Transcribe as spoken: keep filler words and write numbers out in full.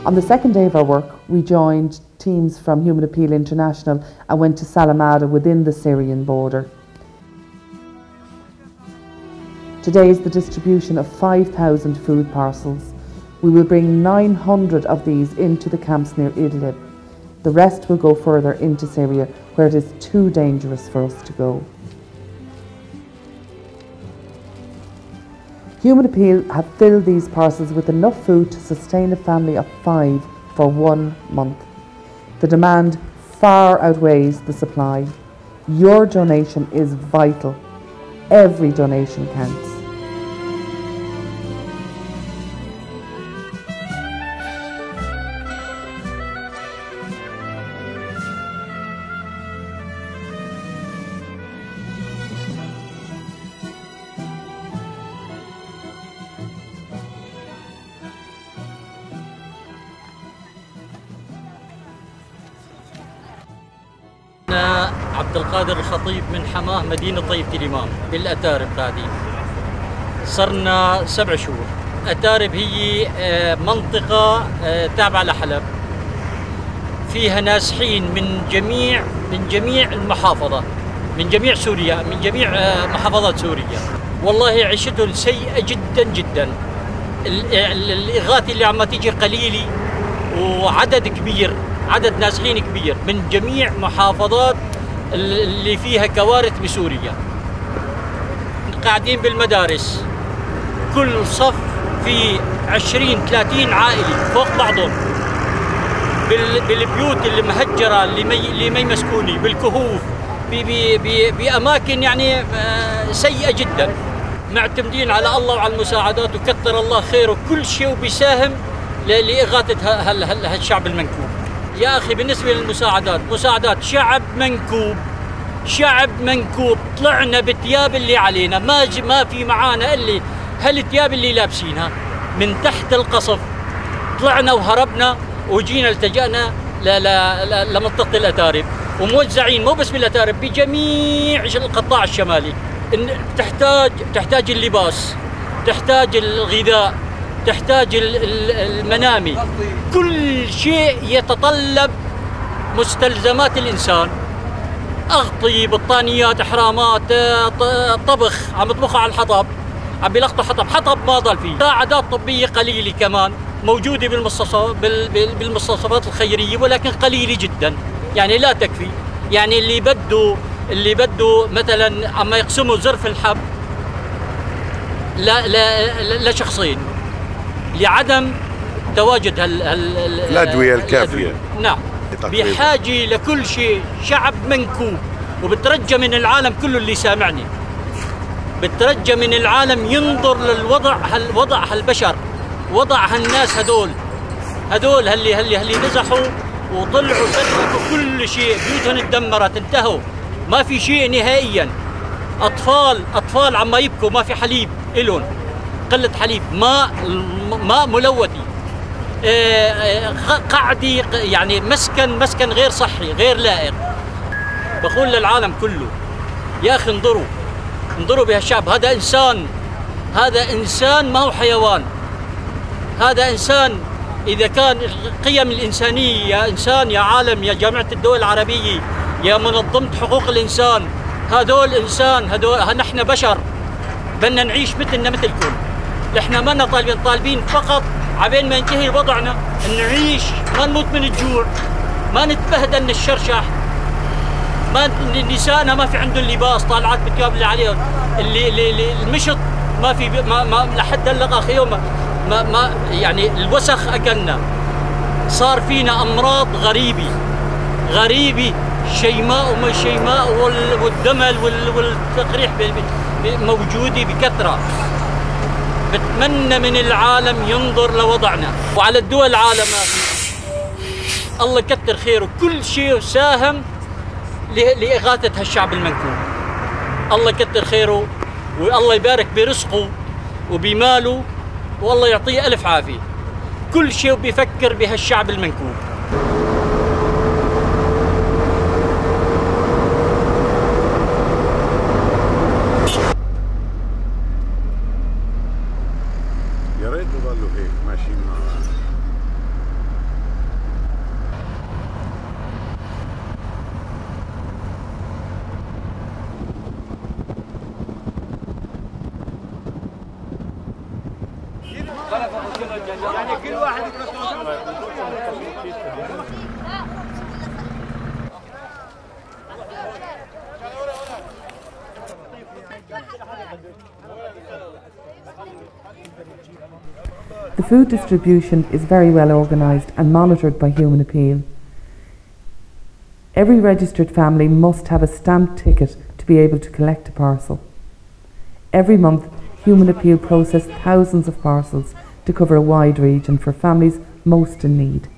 On the second day of our work, we joined teams from Human Appeal International and went to Salamada within the Syrian border. Today is the distribution of five thousand food parcels. We will bring nine hundred of these into the camps near Idlib. The rest will go further into Syria, where it is too dangerous for us to go. Human Appeal have filled these parcels with enough food to sustain a family of five for one month. The demand far outweighs the supply. Your donation is vital. Every donation counts. أنا عبد القادر الخطيب من حماه مدينة طيبة الإمام بالأتارب. هذه صرنا سبع شهور. أتارب هي منطقة تابعة لحلب، فيها نازحين من جميع من جميع المحافظة، من جميع سوريا، من جميع محافظات سوريا. والله عيشتهم سيئة جدا جدا. الإغاثة اللي عم تيجي قليلة وعدد كبير، عدد نازحين كبير من جميع محافظات اللي فيها كوارث بسوريا. قاعدين بالمدارس، كل صف في عشرين ثلاثين عائلة فوق بعضهم، بالبيوت اللي مهجرة اللي ما يمسكوني، بالكهوف، بأماكن يعني سيئة جدا. معتمدين على الله وعلى المساعدات، وكثر الله خيره كل شيء، وبيساهم لإغاثة هالشعب المنكوب. يا أخي بالنسبة للمساعدات، مساعدات شعب منكوب، شعب منكوب. طلعنا بالثياب اللي علينا، ما ما في معانا اللي هالثياب اللي لابسينها من تحت القصف. طلعنا وهربنا وجينا التجأنا لمنطقة الأتارب، وموزعين مو بس بالأتارب، بجميع القطاع الشمالي. تحتاج تحتاج اللباس، تحتاج الغذاء، تحتاج المنامي، كل شيء يتطلب مستلزمات الإنسان. أغطي، بطانيات، إحرامات، طبخ، عم يطبخوا على الحطب، عم بيلقطوا حطب، حطب ما ضل فيه. مساعدات طبية قليلة كمان موجودة بالمستوصفات الخيرية، ولكن قليلة جدا، يعني لا تكفي. يعني اللي بده اللي بده مثلا عم يقسموا زرف الحب لا لا لشخصين لعدم تواجد هال الأدوية الكافية. نعم، بحاجة لكل شيء. شعب منكوب، وبترجى من العالم كله اللي سامعني، بترجى من العالم ينظر للوضع، هالوضع هالبشر، وضع هالناس هدول هدول هاللي هاللي هاللي نزحوا وطلعوا تركوا كل شيء، بيوتهم اتدمرت، انتهوا، ما في شيء نهائيا. أطفال أطفال عم يبكوا، ما في حليب إلهم، قلة حليب، ماء ماء ملوثي، قعدي، يعني مسكن مسكن غير صحي، غير لائق. بقول للعالم كله يا أخي انظروا انظروا بهالشعب. هذا إنسان، هذا إنسان ما هو حيوان. هذا إنسان. إذا كان القيم الإنسانية، يا إنسان، يا عالم، يا جامعة الدول العربية، يا منظمة حقوق الإنسان، هذول إنسان، هذول نحن بشر، بدنا نعيش مثلنا مثلكم. نحن ما طالبين طالبين فقط عبين ما ينتهي وضعنا نعيش، ما نموت من الجوع، ما نتبهدل من الشرشح، ما نسائنا ما في عندهم لباس، طالعات بالثياب اللي عليهم، اللي, اللي المشط ما في، ما, ما لحد هلا اخي يوم ما, ما يعني الوسخ اكلنا. صار فينا امراض غريبه غريبه شيماء وما شيماء، والدمل والتقريح موجوده بكثره. بتمنى من العالم ينظر لوضعنا وعلى الدول العالم. الله يكثر خيره، كل شيء ساهم لإغاثة هالشعب المنكوب. الله يكثر خيره، والله يبارك برزقه وبماله، والله يعطيه ألف عافية. كل شيء بيفكر بهالشعب المنكوب. يا ريت يضلوا هيك ماشيين مع بعض. يعني كل واحد The food distribution is very well organised and monitored by Human Appeal. Every registered family must have a stamped ticket to be able to collect a parcel. Every month, Human Appeal process thousands of parcels to cover a wide region for families most in need.